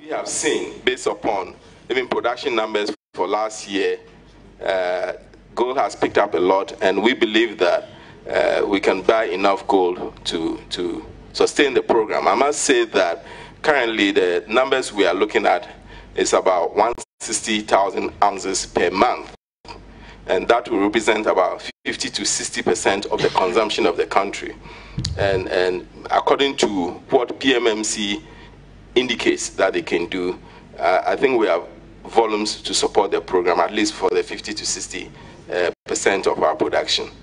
we have seen, based upon even production numbers for last year, gold has picked up a lot, and we believe that we can buy enough gold to sustain the program. I must say that currently the numbers we are looking at is about 160,000 ounces per month, and that will represent about 50 to 60% of the consumption of the country. And according to what PMMC indicates that they can do, I think we have volumes to support the program, at least for the 50 to 60% of our production.